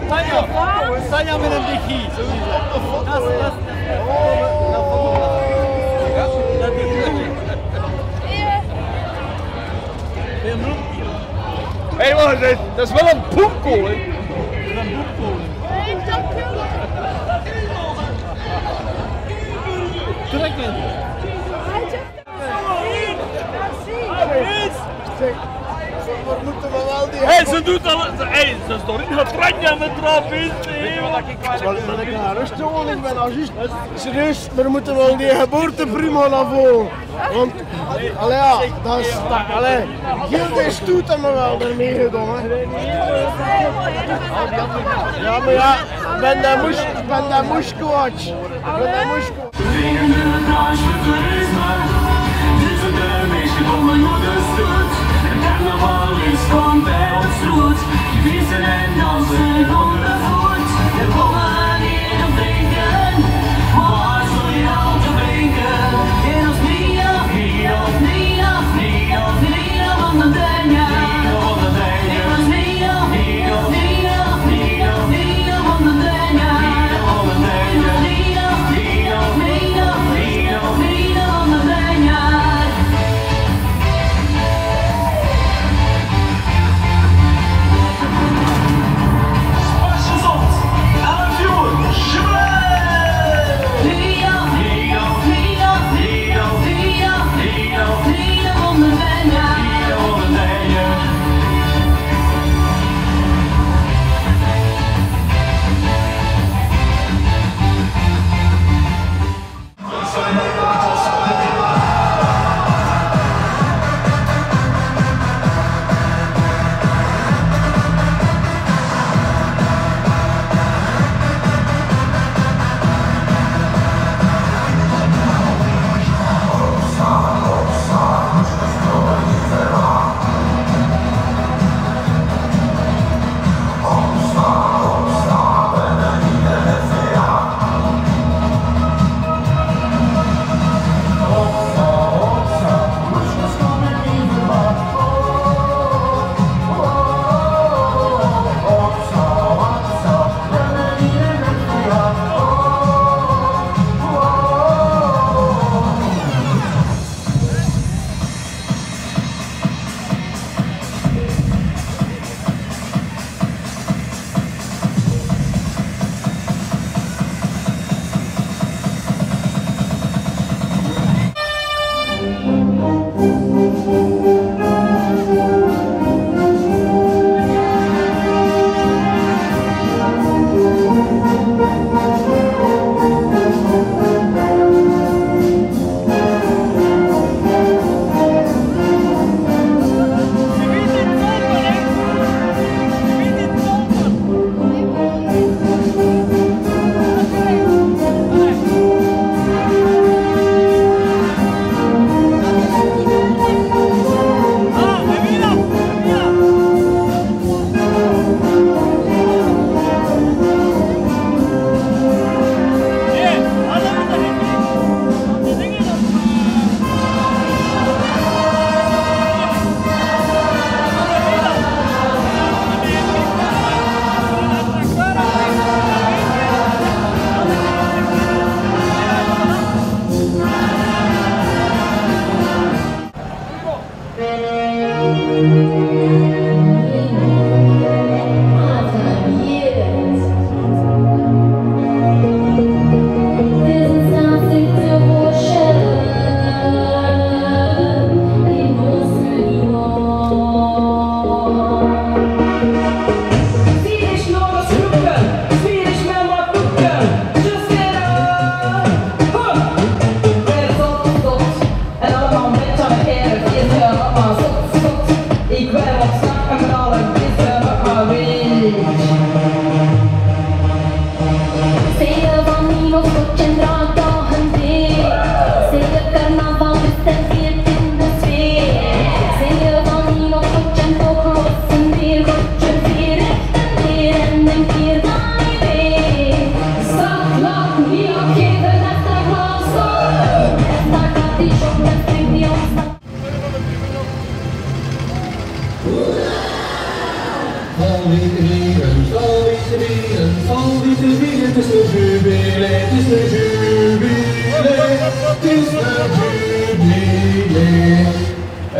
Tanja met een dichie. Hé, wacht eens, dat is wel een boemkool, hè? Een boemkool. Nee, dank je. Trekken. We moeten wel die... Hé, ze doet al... Hé, ze is toch niet getraind aan de trap, is Dat ik een rustwoning ben, als juist. Serieus, we moeten wel die geboorteprima naar voren. Want, allee ja, dat is... Allee, Gilde is toet en me wel ermee gedaan, hè. Ja, maar ja, ik ben daar moeskoach. Vliegende branche toerisme, dit is de meeste komen hoe de stoet. Het carnaval is van bij ons roet, vissen en dansen onder voet. De bommen hier op drinken, waar zul je al te drinken? In ons Ninof, Ninof, Ninof, Ninof, Ninof van de Denja. In ons Ninof, Ninof, Ninof, Ninof, Ninof van de Denja.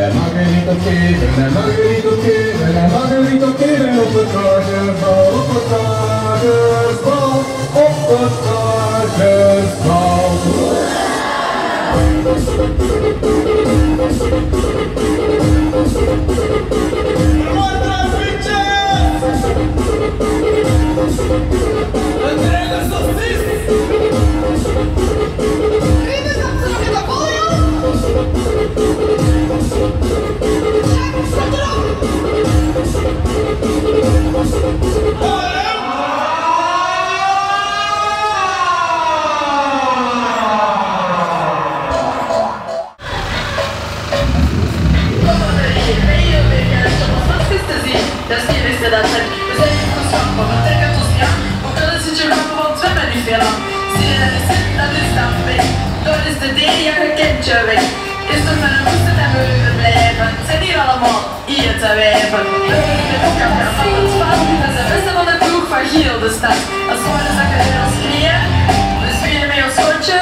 Hij mag er niet op geven, hij mag er niet op geven, hij mag er niet op geven op het carnaval, op het carnaval, op het carnaval. Dat is niet wisten dat ze zijn gekozen, maar we trekken het ons niet aan. Ook al is het je grappen van 2 minuten veel aan. Zie je dat is het, dat is dan weg. Dat is de Deel, ja, je kent je weg. Is toch met een moesten en we blijven. Het zijn hier allemaal hier te wijven. Met ook aan het spaan, dat is de beste van de ploeg van Giel de stad. Als we worden zakken in ons knieën, we spelen met ons schootje.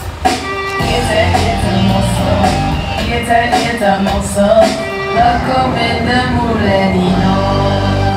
Eet een mossel, eet een mossel. Welkom in de moeder Ninof.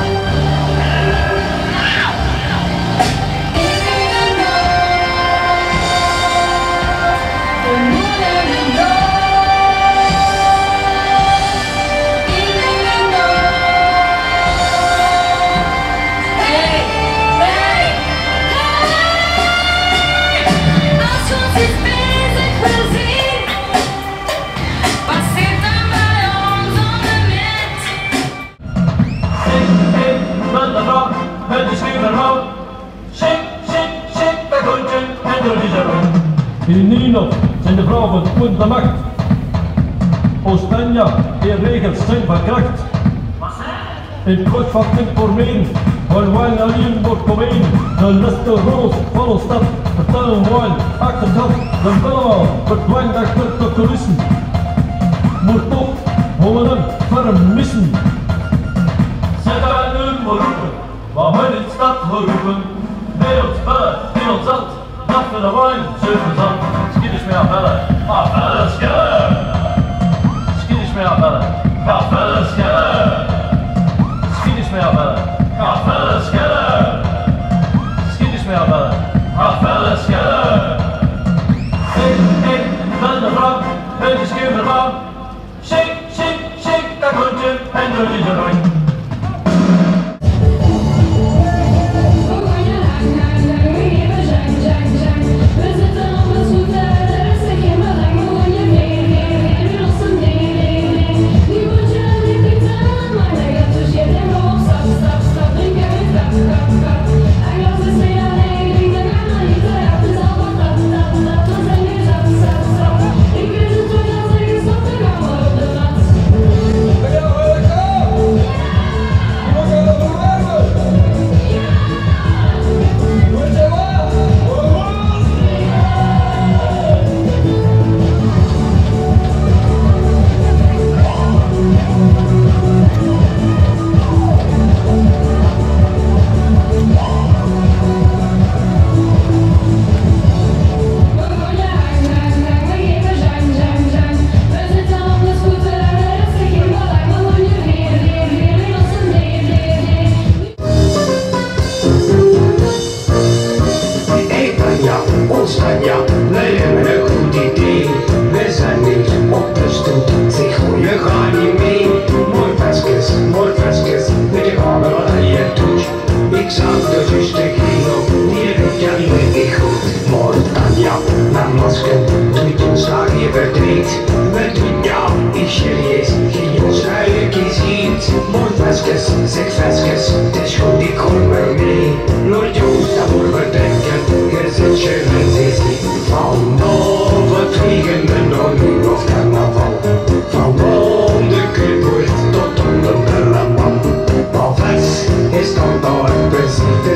In Ninof zijn de vrouwen goed de macht. Oostanja, die regels zijn van kracht. In het kort van informeren, waar wij alleen wordt komen. De liste roos van ons stad, vertellen wij achter dat. De bellen verdwijnt achter de coulissen. Moet toch, horen vermissen. Zet daar nu maar roepen, waar wij in de stad geroepen. Bij ons bellen, in ons zand. After the wine, surfers on. Skittish me up, fella. Ah, fella, skiller. Skittish me up, fella. Ah, fella, skiller. Skittish me up, fella. Ah, fella, skiller. Skittish me up, fella. Ah, fella, skiller. Ik ben de vrouw, ben de schilderman. Shake, shake, shake, dat hondje en doe die zo rooi. Zeg vestjes, het is goed, ik kom er mee. Nooit Joost, dat moet bedenken, je zit je niet van over het vliegen en door nu of carnaval. Van de kutwoord tot onder de lamp. Al vers is dan daar precies.